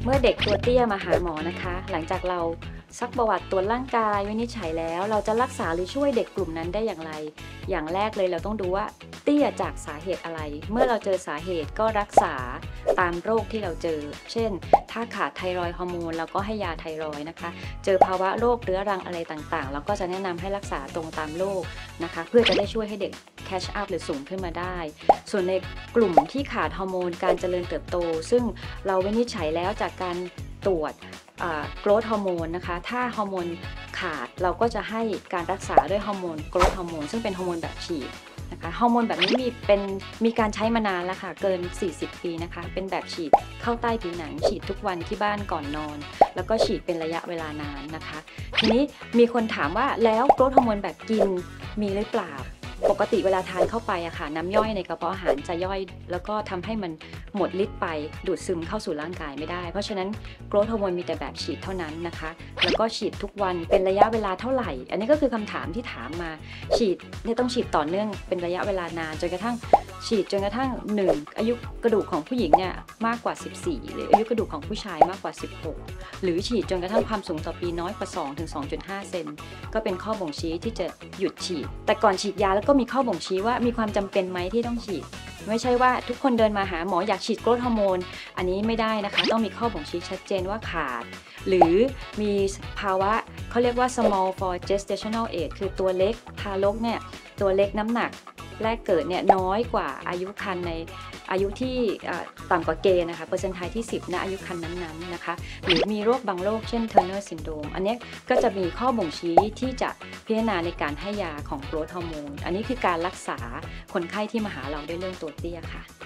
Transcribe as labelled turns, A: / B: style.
A: เมื่อเด็กตัวเตี้ยมาหาหมอนะคะหลังจากเราซักประวัติตรวจร่างกายวินิจฉัยแล้วเราจะรักษาหรือช่วยเด็กกลุ่มนั้นได้อย่างไรอย่างแรกเลยเราต้องดูว่าเตี้ยจากสาเหตุอะไรเมื่อเราเจอสาเหตุก็รักษาตามโรคที่เราเจอเช่นถ้าขาดไทรอยด์ฮอร์โมนเราก็ให้ยาไทรอยด์นะคะเจอภาวะโรคเรื้อรังอะไรต่างๆเราก็จะแนะนำให้รักษาตรงตามโรคนะคะเพื่อจะได้ช่วยให้เด็กแคชอัพหรือสูงขึ้นมาได้ส่วนในกลุ่มที่ขาดฮอร์โมนการเจริญเติบโตซึ่งเราวินิจฉัยแล้วจากการตรวจโกรทฮอร์โมนนะคะถ้าฮอร์โมนขาดเราก็จะให้การรักษาด้วยฮอร์โมนโกรทฮอร์โมนซึ่งเป็นฮอร์โมนแบบฉีดนะคะฮอร์โมนแบบนี้มีการใช้มานานแล้วค่ะเกิน40 ปีนะคะเป็นแบบฉีดเข้าใต้ผิวหนังฉีดทุกวันที่บ้านก่อนนอนแล้วก็ฉีดเป็นระยะเวลานานนะคะทีนี้มีคนถามว่าแล้วโกรทฮอร์โมนแบบกินมีหรือเปล่าปกติเวลาทานเข้าไปอะค่ะน้ำย่อยในกระเพาะอาหารจะย่อยแล้วก็ทำให้มันหมดฤทธิ์ไปดูดซึมเข้าสู่ร่างกายไม่ได้เพราะฉะนั้นโกรทฮอร์โมนมีแต่แบบฉีดเท่านั้นนะคะแล้วก็ฉีดทุกวันเป็นระยะเวลาเท่าไหร่อันนี้ก็คือคำถามที่ถามมาฉีดเนี่ยต้องฉีดต่อเนื่องเป็นระยะเวลานานจนกระทั่งฉีดจนกระทั่ง1อายุกระดูกของผู้หญิงเนี่ยมากกว่า14หรืออายุกระดูกของผู้ชายมากกว่า16หรือฉีดจนกระทั่งความสูงต่อปีน้อยกว่า2ถึง 2.5 เซนก็เป็นข้อบ่งชี้ที่จะหยุดฉีดแต่ก่อนฉีดยาแล้วก็มีข้อบ่งชี้ว่ามีความจำเป็นไหมที่ต้องฉีดไม่ใช่ว่าทุกคนเดินมาหาหมออยากฉีดโกรทฮอร์โมนอันนี้ไม่ได้นะคะต้องมีข้อบ่งชี้ชัดเจนว่าขาดหรือมีภาวะเขาเรียกว่า small for gestational age คือตัวเล็กทารกเนี่ยตัวเล็กน้ำหนักแรกเกิดเนี่ยน้อยกว่าอายุครรภ์ในอายุที่ต่ำกว่าเกณฑ์นะคะเปอร์เซ็นต์ไทยที่10ณอายุครรภ์นั้นๆนะคะหรือมีโรคบางโรคเช่น Turner syndrome อันนี้ก็จะมีข้อบ่งชี้ที่จะพิจารณาในการให้ยาของโกรทฮอร์โมนอันนี้คือการรักษาคนไข้ที่มาหาเราด้วยเรื่องตัวเตี้ยค่ะ